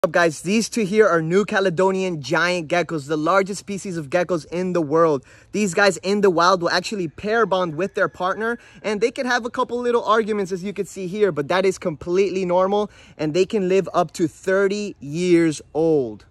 Up guys, these two here are New Caledonian giant geckos, the largest species of geckos in the world. These guys in the wild will actually pair bond with their partner, and they can have a couple little arguments, as you can see here, but that is completely normal, and they can live up to 30 years old.